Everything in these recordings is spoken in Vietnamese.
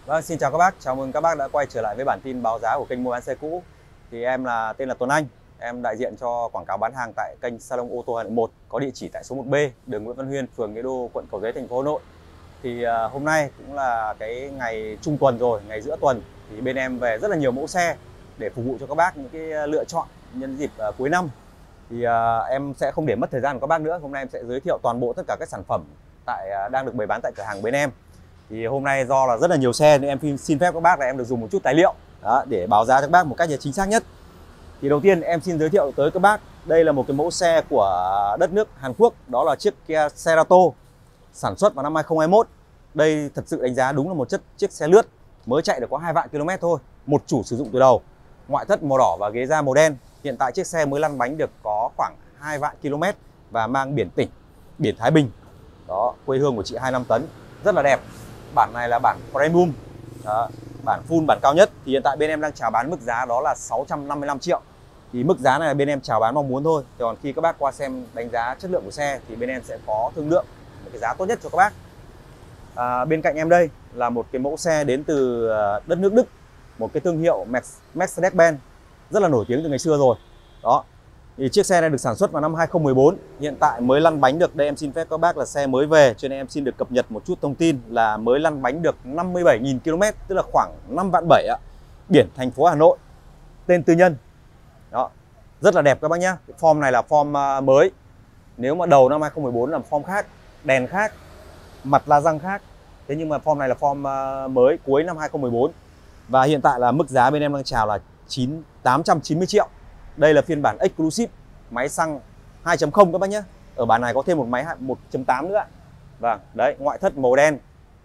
Vâng, xin chào các bác, chào mừng các bác đã quay trở lại với bản tin báo giá của kênh mua bán xe cũ. Thì em tên là Tuấn Anh, em đại diện cho quảng cáo bán hàng tại kênh Salon ô tô Hà Nội 1, có địa chỉ tại số 1B, đường Nguyễn Văn Huyên, phường Nghĩa Đô, quận Cầu Giấy, thành phố Hà Nội. Thì hôm nay cũng là cái ngày trung tuần rồi, ngày giữa tuần, thì bên em về rất là nhiều mẫu xe để phục vụ cho các bác những cái lựa chọn nhân dịp cuối năm. Thì em sẽ không để mất thời gian của các bác nữa, hôm nay em sẽ giới thiệu toàn bộ tất cả các sản phẩm đang được bày bán tại cửa hàng bên em. Thì hôm nay do là rất là nhiều xe nên em xin phép các bác là em được dùng một chút tài liệu đó, để báo giá cho các bác một cách chính xác nhất. Thì đầu tiên em xin giới thiệu tới các bác, đây là một cái mẫu xe của đất nước Hàn Quốc, đó là chiếc Kia Cerato sản xuất vào năm 2021. Đây thật sự đánh giá đúng là một chiếc xe lướt, mới chạy được có 2 vạn km thôi, một chủ sử dụng từ đầu, ngoại thất màu đỏ và ghế da màu đen. Hiện tại chiếc xe mới lăn bánh được có khoảng 2 vạn km và mang biển tỉnh, biển Thái Bình. Đó, quê hương của chị 25 tấn, rất là đẹp. Bản này là bản premium. Đó, bản full, bản cao nhất. Thì hiện tại bên em đang chào bán mức giá đó là 655 triệu. Thì mức giá này là bên em chào bán mong muốn thôi. Còn khi các bác qua xem đánh giá chất lượng của xe thì bên em sẽ có thương lượng một cái giá tốt nhất cho các bác. Bên cạnh em đây là một cái mẫu xe đến từ đất nước Đức, một cái thương hiệu Mercedes-Benz rất là nổi tiếng từ ngày xưa rồi. Đó. Thì chiếc xe này được sản xuất vào năm 2014, hiện tại mới lăn bánh được, đây em xin phép các bác là xe mới về cho nên em xin được cập nhật một chút thông tin là mới lăn bánh được 57.000 km, tức là khoảng 5 vạn 7 ạ. Biển thành phố Hà Nội, tên tư nhân. Đó, rất là đẹp các bác nhá. Cái form này là form mới. Nếu mà đầu năm 2014 là form khác, đèn khác, mặt la răng khác. Thế nhưng mà form này là form mới cuối năm 2014. Và hiện tại là mức giá bên em đang chào là 890 triệu. Đây là phiên bản Exclusive, máy xăng 2.0 các bác nhé. Ở bản này có thêm một máy 1.8 nữa. Vâng, đấy, ngoại thất màu đen,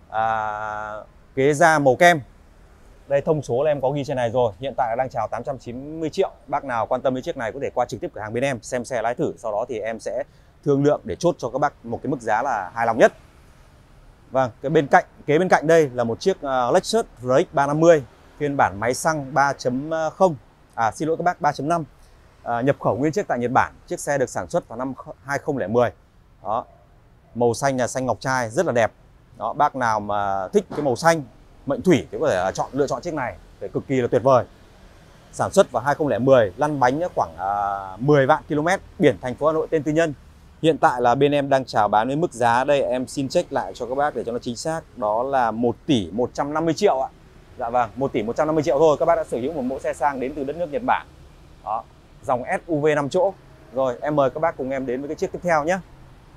ghế da màu kem. Đây, thông số là em có ghi trên này rồi. Hiện tại là đang chào 890 triệu. Bác nào quan tâm đến chiếc này có thể qua trực tiếp cửa hàng bên em xem xe lái thử. Sau đó thì em sẽ thương lượng để chốt cho các bác một cái mức giá là hài lòng nhất. Vâng, kế bên cạnh đây là một chiếc Lexus RX 350 phiên bản máy xăng 3.0. Xin lỗi các bác, 3.5. Nhập khẩu nguyên chiếc tại Nhật Bản. Chiếc xe được sản xuất vào năm 2010. Đó. Màu xanh là xanh ngọc trai, rất là đẹp. Đó, bác nào mà thích cái màu xanh mệnh thủy thì có thể lựa chọn chiếc này, để cực kỳ là tuyệt vời. Sản xuất vào 2010, lăn bánh khoảng 10 vạn km, biển thành phố Hà Nội, tên tư nhân. Hiện tại là bên em đang chào bán với mức giá, đây em xin check lại cho các bác để cho nó chính xác, đó là 1 tỷ 150 triệu ạ. Dạ vâng, 1 tỷ 150 triệu thôi, các bác đã sở hữu một mẫu xe sang đến từ đất nước Nhật Bản. Đó, dòng SUV 5 chỗ. Rồi, em mời các bác cùng em đến với cái chiếc tiếp theo nhé.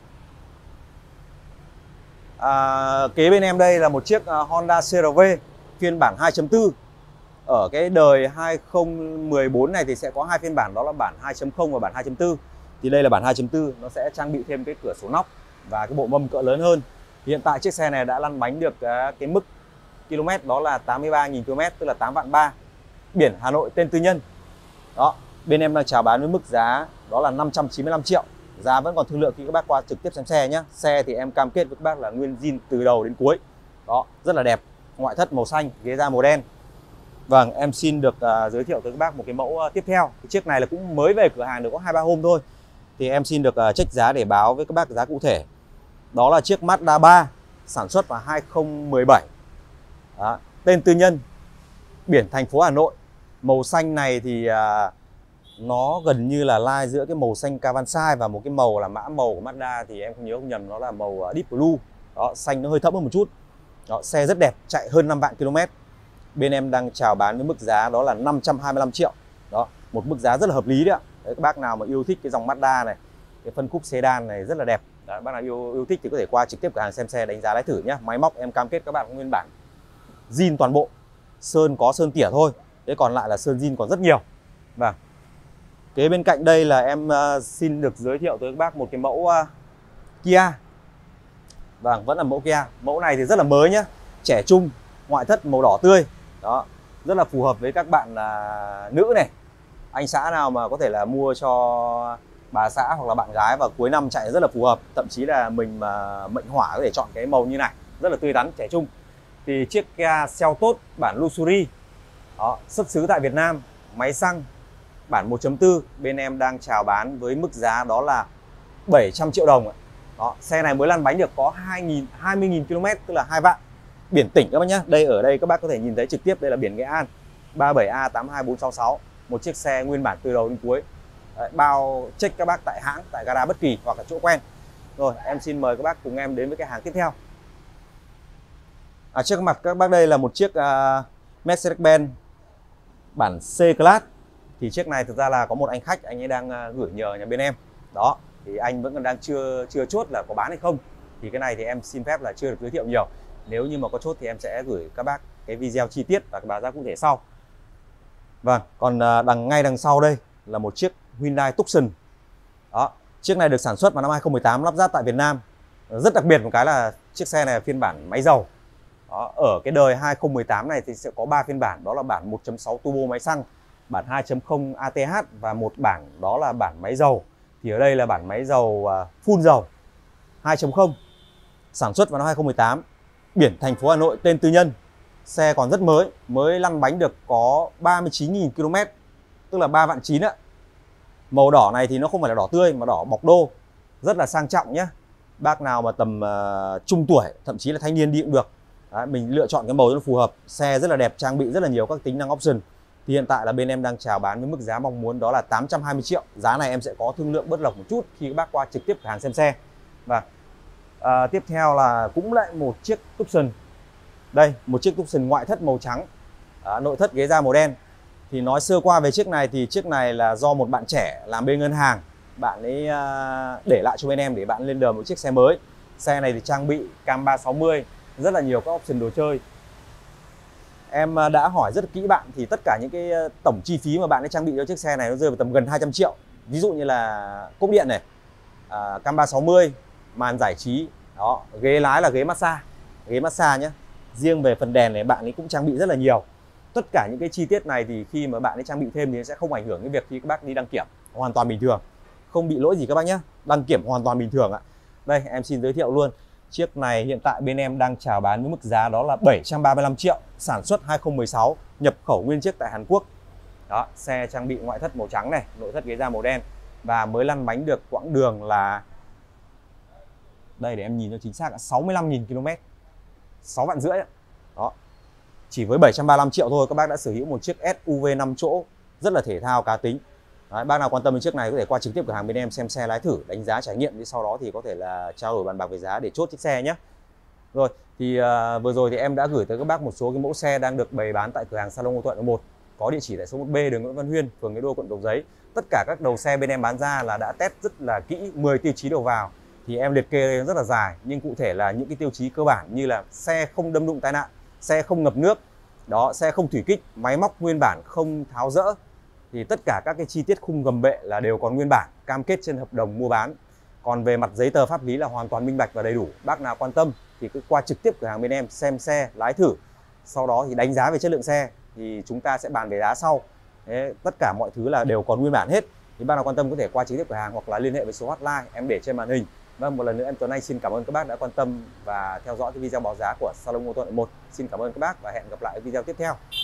Kế bên em đây là một chiếc Honda CR-V phiên bản 2.4. Ở cái đời 2014 này thì sẽ có hai phiên bản, đó là bản 2.0 và bản 2.4. Thì đây là bản 2.4, nó sẽ trang bị thêm cái cửa sổ nóc và cái bộ mâm cỡ lớn hơn. Hiện tại chiếc xe này đã lăn bánh được cái mức km đó là 83.000 km, tức là 8 vạn 3. Biển Hà Nội, tên tư nhân. Đó, bên em đang chào bán với mức giá đó là 595 triệu. Giá vẫn còn thương lượng khi các bác qua trực tiếp xem xe nhé. Xe thì em cam kết với các bác là nguyên zin từ đầu đến cuối. Đó, rất là đẹp. Ngoại thất màu xanh, ghế da màu đen. Vâng, em xin được giới thiệu tới các bác một cái mẫu tiếp theo. Cái chiếc này là cũng mới về cửa hàng được có 2-3 hôm thôi. Thì em xin được check giá để báo với các bác giá cụ thể. Đó là chiếc Mazda 3 sản xuất vào 2017. Đó, tên tư nhân, biển thành phố Hà Nội. Màu xanh này thì nó gần như là lai giữa cái màu xanh Kawansai và một cái màu là mã màu của Mazda, thì em không nhớ không nhầm nó là màu Deep Blue. Đó, xanh nó hơi thẫm hơn một chút. Đó, xe rất đẹp, chạy hơn 5 vạn km. Bên em đang chào bán với mức giá đó là 525 triệu. Đó, một mức giá rất là hợp lý đấy ạ. Đấy, các bác nào mà yêu thích cái dòng Mazda này, cái phân khúc sedan này rất là đẹp. Đấy, bác nào yêu thích thì có thể qua trực tiếp cửa hàng xem xe đánh giá lái thử nhé. Máy móc em cam kết các bạn nguyên bản zin toàn bộ, sơn có sơn tỉa thôi, thế còn lại là sơn zin còn rất nhiều. Vâng. Kế bên cạnh đây là em xin được giới thiệu tới các bác một cái mẫu Kia. Vâng, vẫn là mẫu Kia. Mẫu này thì rất là mới nhé, trẻ trung, ngoại thất màu đỏ tươi. Đó, rất là phù hợp với các bạn nữ này, anh xã nào mà có thể là mua cho bà xã hoặc là bạn gái vào cuối năm chạy rất là phù hợp. Thậm chí là mình mà mệnh hỏa có thể chọn cái màu như này, rất là tươi tắn, trẻ trung. Thì chiếc Kia Seltos bản Luxury, đó, xuất xứ tại Việt Nam, máy xăng, bản 1.4, bên em đang chào bán với mức giá đó là 700 triệu đồng. Đó, xe này mới lăn bánh được có 20.000 km, tức là 2 vạn. biển tỉnh các bác nhé. Ở đây các bác có thể nhìn thấy trực tiếp, đây là biển Nghệ An 37A82466, một chiếc xe nguyên bản từ đầu đến cuối. Đấy, bao check các bác tại hãng, tại gara bất kỳ hoặc là chỗ quen. Rồi em xin mời các bác cùng em đến với cái hàng tiếp theo. Trước mặt các bác đây là một chiếc Mercedes-Benz bản C-Class. Thì chiếc này thực ra là có một anh khách, anh ấy đang gửi nhờ nhà bên em. Đó, thì anh vẫn còn đang chưa chốt là có bán hay không. Thì cái này thì em xin phép là chưa được giới thiệu nhiều. Nếu như mà có chốt thì em sẽ gửi các bác cái video chi tiết và báo giá cụ thể sau. Vâng, còn ngay đằng sau đây là một chiếc Hyundai Tucson. Đó, chiếc này được sản xuất vào năm 2018, lắp ráp tại Việt Nam. Rất đặc biệt một cái là chiếc xe này là phiên bản máy dầu. Đó, ở cái đời 2018 này thì sẽ có 3 phiên bản, đó là bản 1.6 turbo máy xăng, bản 2.0 ATH và một bản đó là bản máy dầu. Thì ở đây là bản máy dầu full dầu 2.0, sản xuất vào năm 2018, biển thành phố Hà Nội, tên tư nhân. Xe còn rất mới lăn bánh được có 39.000 km, tức là 3.900.000 ạ. Màu đỏ này thì nó không phải là đỏ tươi mà đỏ bọc đô, rất là sang trọng nhé. Bác nào mà tầm trung tuổi, thậm chí là thanh niên đi cũng được. Đấy, mình lựa chọn cái màu rất phù hợp. Xe rất là đẹp, trang bị rất là nhiều các tính năng option. Thì hiện tại là bên em đang chào bán với mức giá mong muốn đó là 820 triệu. Giá này em sẽ có thương lượng bớt lộc một chút khi các bác qua trực tiếp cửa hàng xem xe. Và tiếp theo là cũng lại một chiếc Tucson. Đây, một chiếc Tucson ngoại thất màu trắng, nội thất ghế da màu đen. Thì nói sơ qua về chiếc này thì chiếc này là do một bạn trẻ làm bên ngân hàng, bạn ấy để lại cho bên em để bạn lên đời một chiếc xe mới. Xe này thì trang bị cam 360, rất là nhiều các option đồ chơi. Em đã hỏi rất kỹ bạn thì tất cả những cái tổng chi phí mà bạn ấy trang bị cho chiếc xe này nó rơi vào tầm gần 200 triệu. Ví dụ như là cốp điện này, cam 360, màn giải trí, đó, ghế lái là ghế massage nhé. Riêng về phần đèn này bạn ấy cũng trang bị rất là nhiều. Tất cả những cái chi tiết này thì khi mà bạn ấy trang bị thêm thì sẽ không ảnh hưởng đến việc khi các bác đi đăng kiểm, hoàn toàn bình thường, không bị lỗi gì các bác nhé. Đăng kiểm hoàn toàn bình thường ạ. Đây em xin giới thiệu luôn. Chiếc này hiện tại bên em đang chào bán với mức giá đó là 735 triệu, sản xuất 2016, nhập khẩu nguyên chiếc tại Hàn Quốc. Đó, xe trang bị ngoại thất màu trắng này, nội thất ghế da màu đen và mới lăn bánh được quãng đường là đây để em nhìn cho chính xác, 65.000 km, 6,5 vạn. Đó. Chỉ với 735 triệu thôi các bác đã sở hữu một chiếc SUV 5 chỗ rất là thể thao cá tính. Đấy, bác nào quan tâm đến chiếc này có thể qua trực tiếp cửa hàng bên em xem xe lái thử, đánh giá trải nghiệm, thì sau đó thì có thể là trao đổi bàn bạc về giá để chốt chiếc xe nhé. Rồi thì vừa rồi thì em đã gửi tới các bác một số cái mẫu xe đang được bày bán tại cửa hàng Salon Ô tô Hà Nội 1, có địa chỉ tại số 1B đường Nguyễn Văn Huyên, phường Nghĩa Đô, quận Cầu Giấy. Tất cả các đầu xe bên em bán ra là đã test rất là kỹ 10 tiêu chí đầu vào. Thì em liệt kê rất là dài, nhưng cụ thể là những cái tiêu chí cơ bản như là xe không đâm đụng tai nạn, xe không ngập nước, đó, xe không thủy kích, máy móc nguyên bản không tháo rỡ. Thì tất cả các cái chi tiết khung gầm bệ là đều còn nguyên bản, cam kết trên hợp đồng mua bán. Còn về mặt giấy tờ pháp lý là hoàn toàn minh bạch và đầy đủ. Bác nào quan tâm thì cứ qua trực tiếp cửa hàng bên em xem xe, lái thử. Sau đó thì đánh giá về chất lượng xe thì chúng ta sẽ bàn về giá sau. Thế, tất cả mọi thứ là đều còn nguyên bản hết. Thì bác nào quan tâm có thể qua trực tiếp cửa hàng hoặc là liên hệ với số hotline em để trên màn hình. Vâng, một lần nữa em Tuấn Anh xin cảm ơn các bác đã quan tâm và theo dõi cái video báo giá của Salon Ô tô Hà Nội 1. Xin cảm ơn các bác và hẹn gặp lại ở video tiếp theo.